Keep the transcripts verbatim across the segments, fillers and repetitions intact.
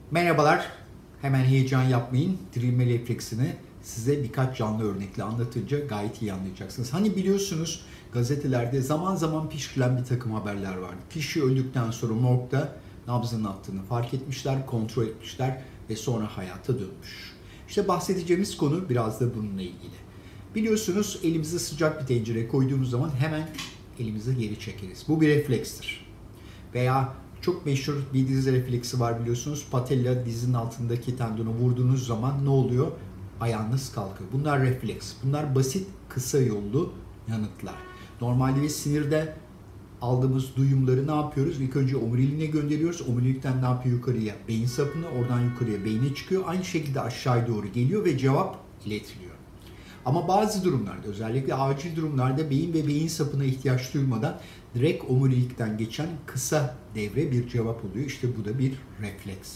Merhabalar. Hemen heyecan yapmayın. Dirilme refleksini size birkaç canlı örnekle anlatınca gayet iyi anlayacaksınız. Hani biliyorsunuz gazetelerde zaman zaman pişirilen bir takım haberler vardı. Kişi öldükten sonra morgda nabzının attığını fark etmişler, kontrol etmişler ve sonra hayata dönmüş. İşte bahsedeceğimiz konu biraz da bununla ilgili. Biliyorsunuz elimizi sıcak bir tencereye koyduğumuz zaman hemen elimizi geri çekeriz. Bu bir reflekstir. Veya çok meşhur bir diz refleksi var biliyorsunuz. Patella dizinin altındaki tendonu vurduğunuz zaman ne oluyor? Ayağınız kalkıyor. Bunlar refleks. Bunlar basit, kısa yollu yanıtlar. Normalde ve sinirde aldığımız duyumları ne yapıyoruz? İlk önce omuriliğine gönderiyoruz. Omurilikten ne yapıyor? Yukarıya beyin sapına, oradan yukarıya beyne çıkıyor. Aynı şekilde aşağıya doğru geliyor ve cevap iletiliyor. Ama bazı durumlarda, özellikle acil durumlarda beyin ve beyin sapına ihtiyaç duymadan direkt omurilikten geçen kısa devre bir cevap oluyor. İşte bu da bir refleks.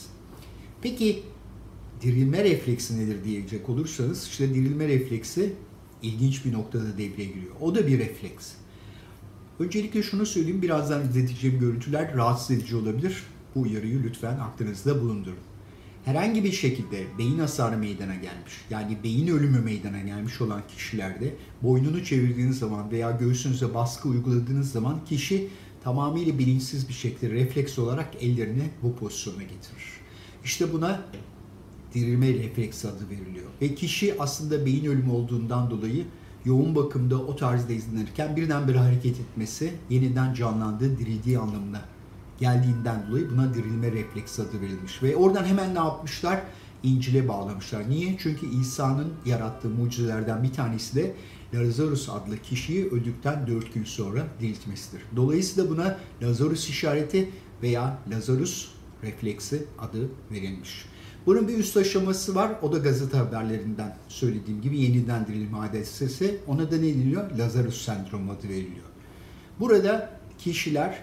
Peki dirilme refleksi nedir diyecek olursanız, işte dirilme refleksi ilginç bir noktada devreye giriyor. O da bir refleks. Öncelikle şunu söyleyeyim, birazdan izleteceğim görüntüler rahatsız edici olabilir. Bu uyarıyı lütfen aklınızda bulundurun. Herhangi bir şekilde beyin hasarı meydana gelmiş, yani beyin ölümü meydana gelmiş olan kişilerde boynunu çevirdiğiniz zaman veya göğsünüze baskı uyguladığınız zaman kişi tamamıyla bilinçsiz bir şekilde refleks olarak ellerini bu pozisyona getirir. İşte buna dirilme refleksi adı veriliyor. Ve kişi aslında beyin ölümü olduğundan dolayı yoğun bakımda o tarzda izlenirken birdenbire hareket etmesi, yeniden canlandığı, dirildiği anlamına geldiğinden dolayı buna dirilme refleksi adı verilmiş. Ve oradan hemen ne yapmışlar? İncil'e bağlamışlar. Niye? Çünkü İsa'nın yarattığı mucizelerden bir tanesi de Lazarus adlı kişiyi öldükten dört gün sonra diriltmesidir. Dolayısıyla buna Lazarus işareti veya Lazarus refleksi adı verilmiş. Bunun bir üst aşaması var. O da gazete haberlerinden söylediğim gibi yeniden dirilme hadisesi. Ona da ne deniliyor? Lazarus sendromu adı veriliyor. Burada kişiler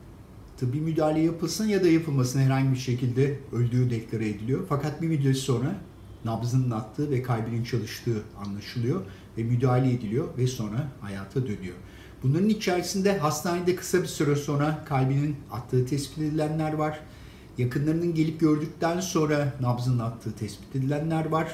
tıbbi müdahale yapılsın ya da yapılmasın herhangi bir şekilde öldüğü deklare ediliyor. Fakat bir müddet sonra nabzının attığı ve kalbinin çalıştığı anlaşılıyor ve müdahale ediliyor ve sonra hayata dönüyor. Bunların içerisinde hastanede kısa bir süre sonra kalbinin attığı tespit edilenler var. Yakınlarının gelip gördükten sonra nabzının attığı tespit edilenler var.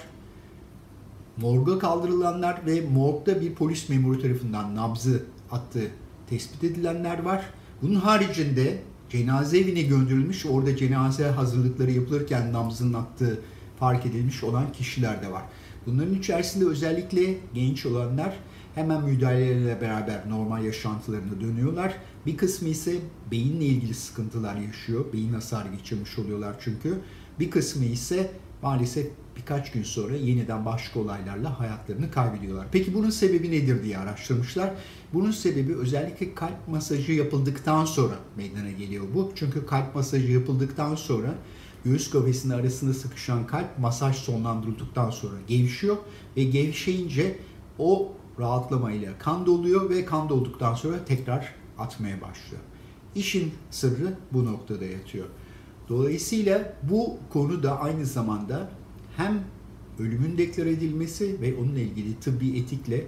Morga kaldırılanlar ve morgda bir polis memuru tarafından nabzı attığı tespit edilenler var. Bunun haricinde cenaze evine gönderilmiş, orada cenaze hazırlıkları yapılırken nabzının attığı fark edilmiş olan kişiler de var. Bunların içerisinde özellikle genç olanlar hemen müdahalelerle beraber normal yaşantılarına dönüyorlar. Bir kısmı ise beyinle ilgili sıkıntılar yaşıyor. Beyin hasarı geçirmiş oluyorlar çünkü. Bir kısmı ise maalesef birkaç gün sonra yeniden başka olaylarla hayatlarını kaybediyorlar. Peki bunun sebebi nedir diye araştırmışlar. Bunun sebebi özellikle kalp masajı yapıldıktan sonra meydana geliyor bu. Çünkü kalp masajı yapıldıktan sonra göğüs kafesinin arasında sıkışan kalp masaj sonlandırıldıktan sonra gevşiyor ve gevşeyince o rahatlamayla kan doluyor ve kan dolduktan sonra tekrar atmaya başlıyor. İşin sırrı bu noktada yatıyor. Dolayısıyla bu konu da aynı zamanda hem ölümün deklare edilmesi ve onunla ilgili tıbbi etikle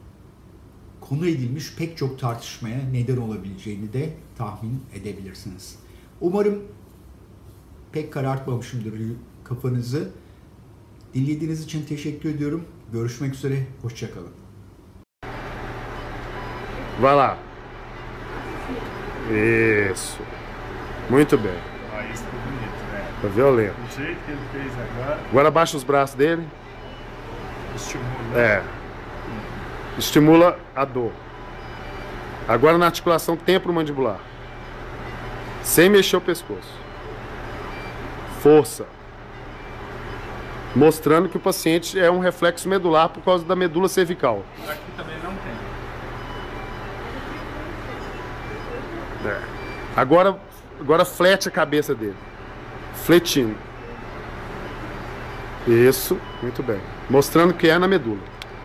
konu edilmiş pek çok tartışmaya neden olabileceğini de tahmin edebilirsiniz. Umarım pek karartmamışımdır kafanızı. Dinlediğiniz için teşekkür ediyorum. Görüşmek üzere, hoşça kalın. Vai lá. Isso. Muito bem. Ah, isso ficou bonito, né? Tá violento. Do jeito que ele fez agora, Agora abaixa os braços dele. estimula. É. Estimula a dor. Agora na articulação temporomandibular. Sem mexer o pescoço. Força. Mostrando que o paciente é um reflexo medular por causa da medula cervical. Aqui também não tem. É. Agora, agora flete a cabeça dele. Fletindo. Isso, muito bem. Mostrando que é na medula.